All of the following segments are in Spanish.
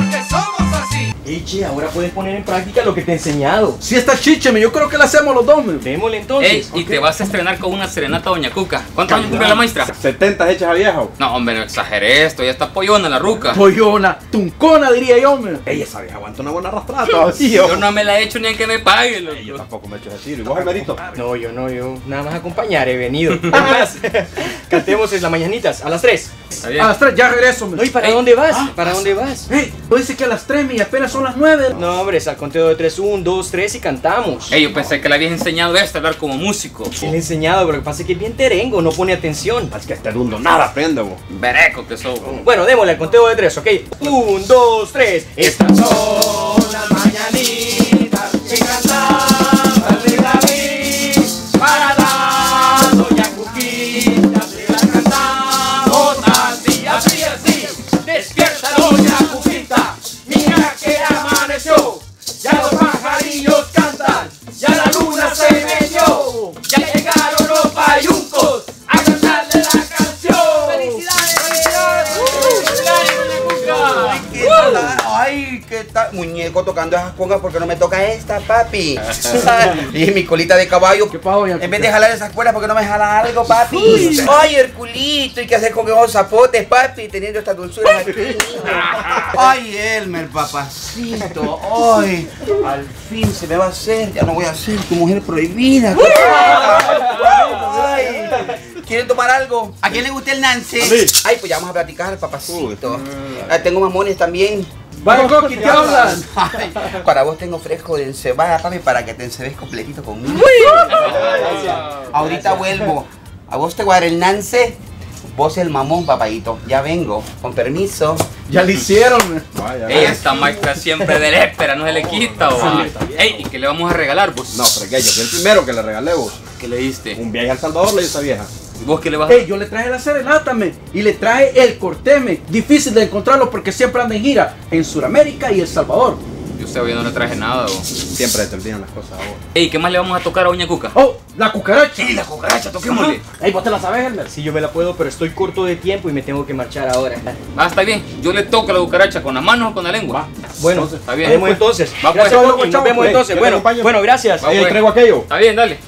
porque somos así. Eche, ahora puedes poner en práctica lo que te he enseñado. Si está chiche, yo creo que la hacemos los dos, men. Démosle entonces. Ey, y te vas a estrenar con una serenata a Doña Cuca. ¿Cuántos años cumple la maestra? 70 hechas a viejo. No, hombre, no exageré esto, ya está pollona la ruca. Pollona, tuncona, diría yo, men. Ey, esa vieja aguanta una buena arrastrada todavía. Yo no me la he hecho ni en que me pague, loco. Yo tampoco me he hecho ese tiro. ¿Y vos, Almerito? No, yo nada más a acompañar he venido. Cantemos en las mañanitas, a las 3. Está bien. A las 3 ya regreso, men. No, ¿y para Ey. dónde vas? ¿Para dónde vas? Hey, no dice que a las 3 y apenas son las 9. No, hombre, es al conteo de 3, 1, 2, 3 y cantamos. Ey, yo pensé que le habías enseñado esto a hablar como músico. Sí le he enseñado, pero lo que pasa es que es bien terengo, no pone atención. Es que este dundo nada aprende, vos. Bereco que sos. Bueno, démosle al conteo de 3, ¿ok? 1, 2, 3. Estas son las mañanitas que cantaba el rey David para la doña Cuquita. Se la cantamos así, así, así. Despierta doña Cuquita, mira que amaneció. Ya los pajarillos cantan, ya la luna se metió. Ya llegaron los payuncos a cantarle la canción. ¡Felicidades! ¿Qué tal? Ay, ¿qué tal? Muñeco tocando esas congas porque no me toca esta, papi. Y mi colita de caballo. ¿Qué pasó, doña En vez Cuca? de jalar esas cuerdas, ¿por qué no me jala algo, papi? Ay, Herculito, ¿y qué hacer con esos zapotes, papi? Teniendo estas dulzuras aquí. Ay, Elmer, papacito. Ay, al fin se me va a hacer. Ya no voy a ser tu mujer prohibida. Ay, ¿quieren tomar algo? ¿A quién le gusta el Nance? Ay, pues ya vamos a platicar, papacito. Tengo mamones también. Vaya, Coqui, ¿qué hablan? Ay, para vos tengo fresco de encebada, papi, para que te encebes completito conmigo. Ahorita vuelvo. A vos te guarda el Nance. Vos el mamón, papadito. Ya vengo. Con permiso. Ya le hicieron, men. Vaya. Ey, esta maestra siempre de lépera, no se le quita, va. Ey, ¿y qué le vamos a regalar, vos? No, pero que yo fui el primero que le regalé, vos. ¿Qué le diste? Un viaje a El Salvador le dio esa vieja. ¿Y vos qué le vas a Hey, yo le traje la serenata, men, y le traje el corteme. Difícil de encontrarlo porque siempre anda en gira en Sudamérica y El Salvador. Yo sé, yo no le traje nada, vos. Siempre te olvidan las cosas a vos. Ey, ¿qué más le vamos a tocar a Doña Cuca? Oh, la cucaracha. ¡Ey, la cucaracha, toquémosle! Hey, vos te la sabes, Elmer. Sí, yo me la puedo, pero estoy corto de tiempo y me tengo que marchar ahora. Ah, está bien. Yo le toco la cucaracha con las manos o con la lengua. Bueno, Está bien. vemos entonces. Va, pues. Gracias, Chao, Coqui, nos chao. vemos Ey, entonces. yo te Bueno, acompaño. bueno, gracias. Va, Ey, pues. traigo aquello. Está bien, dale.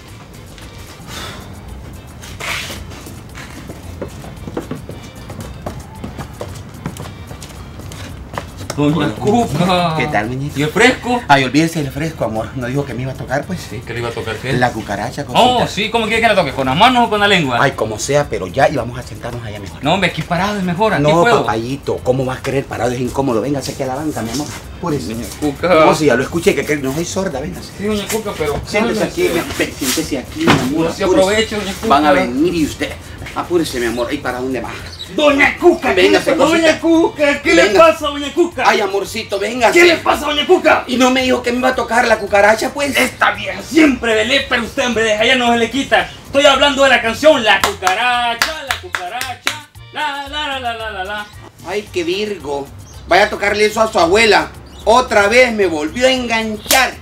Doña Cuca. ¿Qué tal, muñeco? ¿Y el fresco? Ay, olvídese del fresco, amor. ¿No dijo que me iba a tocar, pues? Sí, que le iba a tocar qué. La cucaracha, cosita. Oh, sí, ¿cómo quiere que la toque? ¿Con las manos o con la lengua? Ay, como sea, pero ya, y vamos a sentarnos allá mejor. No, hombre, aquí parado es mejor, aquí No, puedo. papayito, ¿cómo vas a querer parado? Es incómodo. Véngase aquí a la banca, mi amor. Apúrese. Doña Cuca. No, si ya lo escuché, que no soy sorda, véngase. Sí, Doña Cuca, pero... Siéntese aquí, siéntese aquí, mi amor. No se apúrese. aproveche, Doña Cuca. Van a venir y usted. Apúrese, mi amor. ¿Y para dónde va? Doña Cuca, Véngase, cosita. Doña Cuca, ¿qué le Venga. pasa, Doña Cuca? Ay, amorcito, véngase. ¿Qué le pasa, Doña Cuca? Y no me dijo que me iba a tocar la cucaracha, pues. Esta vieja siempre de lépera, usted hombre, de allá no se le quita. Estoy hablando de la canción La cucaracha, la. Ay, qué virgo. Vaya a tocarle eso a su abuela. Otra vez me volvió a enganchar.